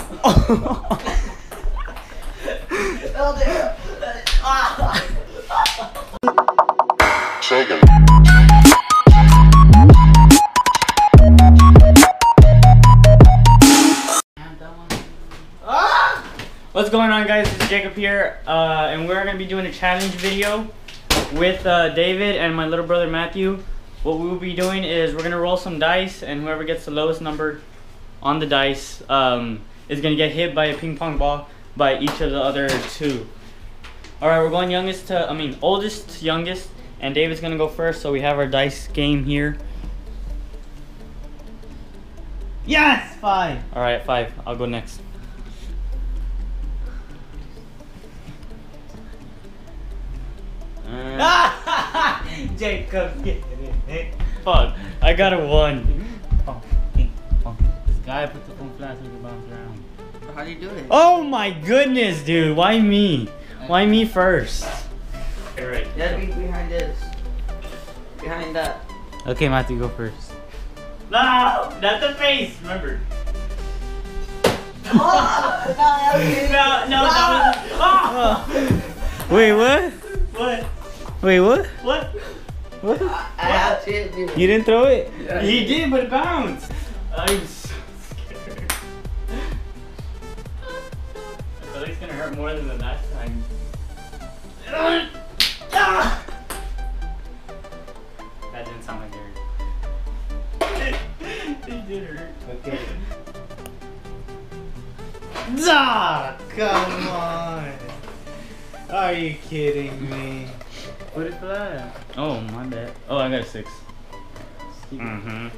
What's going on, guys? It's Jacob here, and we're gonna be doing a challenge video with David and my little brother Matthew. What we will be doing is we're gonna roll some dice, and whoever gets the lowest number on the dice is gonna get hit by a ping pong ball by each of the other two. All right, we're going oldest to youngest, and David's gonna go first. So we have our dice game here. Yes, 5. All right, 5. I'll go next. Jacob, get it. Fuck, I got a 1. This guy put the phone flat so he can bounce around. How do you do it? Oh my goodness, dude. Why me? Why me first? Alright. You gotta be behind this. Behind that. Okay, Matthew, go first. No! Not the face, remember. Oh, No, that was... Oh! Wait, what? What? Wait, what? What? What? I have to hit you. You didn't throw it? Yeah. He did, but it bounced. I'm so scared. I feel like it's gonna hurt more than the last time. That didn't sound like it hurt. It did hurt. Okay. Ah, come on. Are you kidding me? Put it flat. Oh, my bad. Oh, I got a 6. Mm-hmm.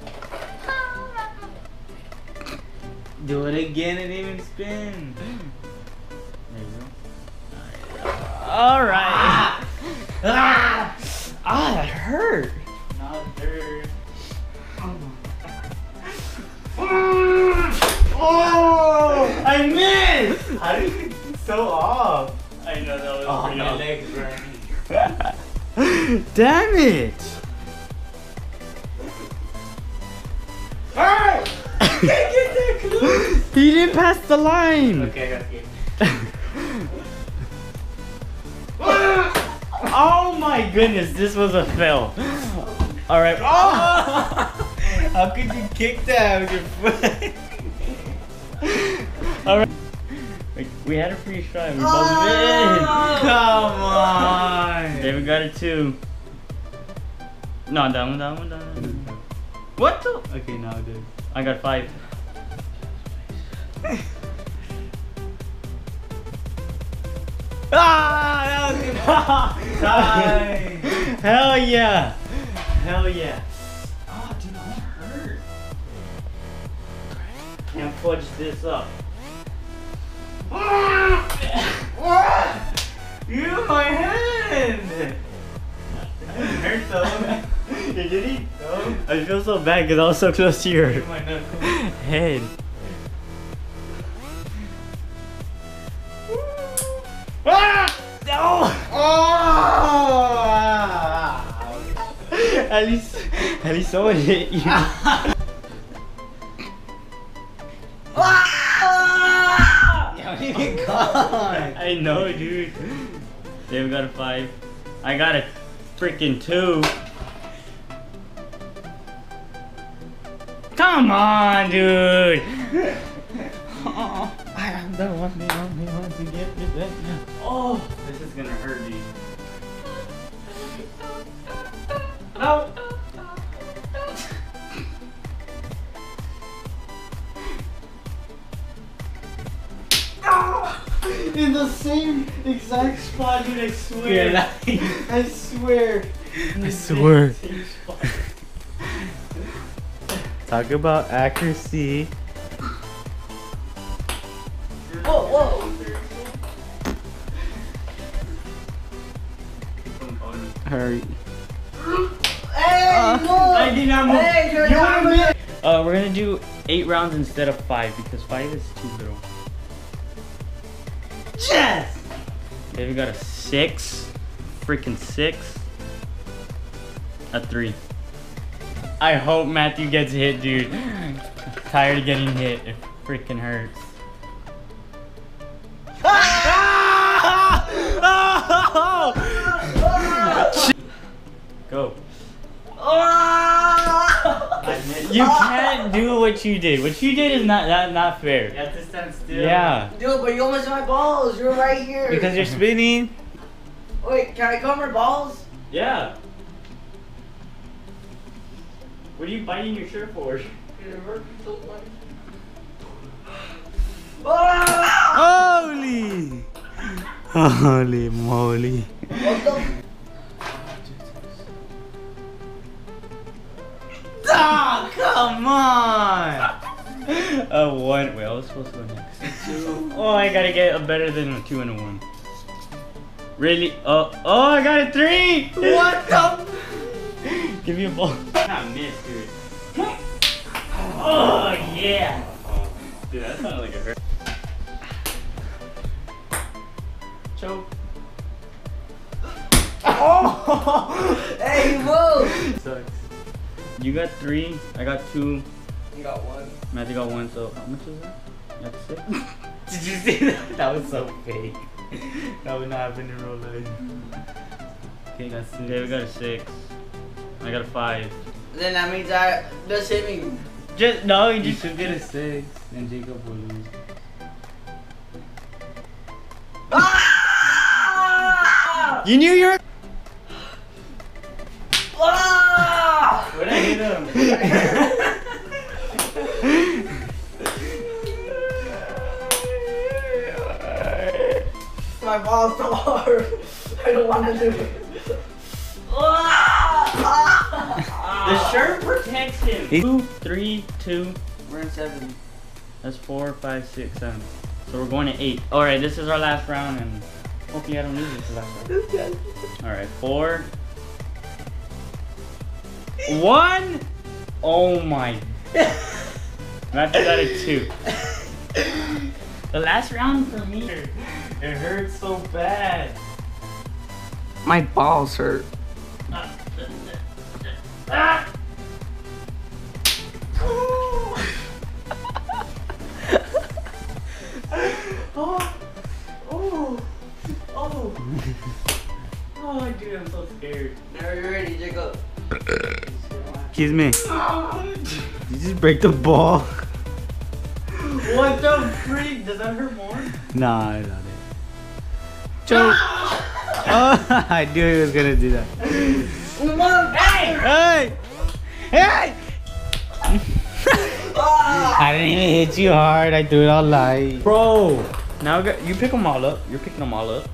Do it again, it didn't even spin. There you go. Alright. Ah, That hurt. Not hurt. oh, I missed. How did you get so off? I know that was pretty My off. legs burning. Damn it! Alright! Can't get that close! He didn't pass the line! Okay, I got the game. Oh my goodness, this was a fail. Alright. Oh! How could you kick that with your foot? Alright. We had a free shot. We both in. Come on! David got a 2. No, that one. What the? Okay, now dude. I got 5. Ah! That was good! Time! Hell yeah! Hell yeah! Oh, dude, that hurt. Can't fudge this up. You my hand! Hurt though. Did he? No. I feel so bad because I was so close to your My knuckle. head. Ah! No! Oh! At least someone hit you. You haven't even gone. I know, dude. David got a 5. I got a freaking 2. Come on, dude. I'm the one they want to get me back. Oh, this is gonna hurt, dude. No. In the same exact spot, dude, I swear. I swear. I swear. Talk about accuracy. Whoa. Hurry. Hey, no! I did not move. Hey, you're You not would've moving. We're gonna do 8 rounds instead of 5 because 5 is too little. Yes! Okay, we got a 6. Freaking 6. A 3. I hope Matthew gets hit, dude. Tired of getting hit. It freaking hurts. Go. You can't do what you did. What you did is not fair. You have to stand still. Yeah. Dude, but you almost hit my balls. You're right here. Because you're spinning. Wait, can I cover balls? Yeah. What are you biting your shirt for? Holy! Holy moly. What the? Oh, come on! One. Wait, I was supposed to go next. Oh, I gotta get a better than a 2 and a 1. Really? Oh, I got a 3! What the? Give me a ball. Not miss, dude. Oh, yeah. Oh, dude, that sounded like a hurt. Choke. Oh! Hey, move! Sucks. You got 3, I got 2. You got 1. Matthew got 1, so how much is that? You got 6? Did you see that? That was so fake. That would not happen in real life. Okay, got 6. David got a 6. I got a 5. Then that means I just hit me. Just no, You should get a 6, and Jacob will lose. Ah! You knew you were. Ah! Where'd I hit him? My ball's so hard. I don't want to do it. The shirt protects him. 2, 3, 2. We're in 7. That's 4, 5, 6, 7. So we're going to 8. All right, this is our last round, and hopefully I don't lose this last round. All right, 4, 1. Oh my! Matthew got a 2. The last round for me, it hurts so bad. My balls hurt. Ah! Oh, dude, I'm so scared. Now you're ready, Jacob. Excuse me. Did you just break the ball? What the freak? Does that hurt more? Nah, I got it. Choke. Oh, I knew he was gonna do that. Hey! Hey! Hey! I didn't even hit you hard. I threw it all light. Bro, now you pick them all up. You're picking them all up.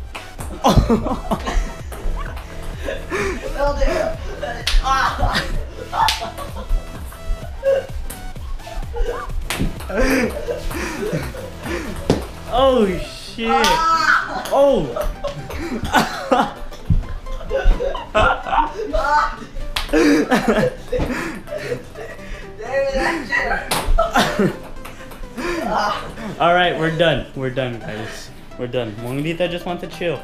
Oh shit! Oh! All right, we're done. We're done, guys. We're done. Mongrita just wants to chill.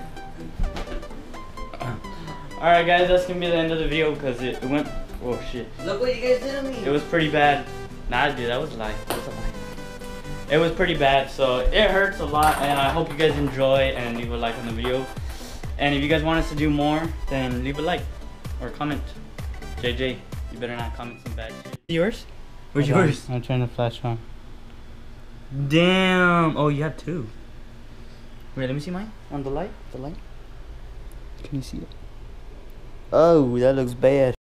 All right, guys, that's gonna be the end of the video because it went. Oh shit! Look what you guys did to me. It was pretty bad. Nah, dude, that was a lie. That was a lie. It was pretty bad, so it hurts a lot, and I hope you guys enjoy and leave a like on the video. And if you guys want us to do more, then leave a like or comment. JJ, you better not comment some bad shit. Yours? Where's yours? I'm trying to flash on. Damn. Oh, you have 2. Wait, let me see mine. On the light. The light. Can you see it? Oh, that looks bad.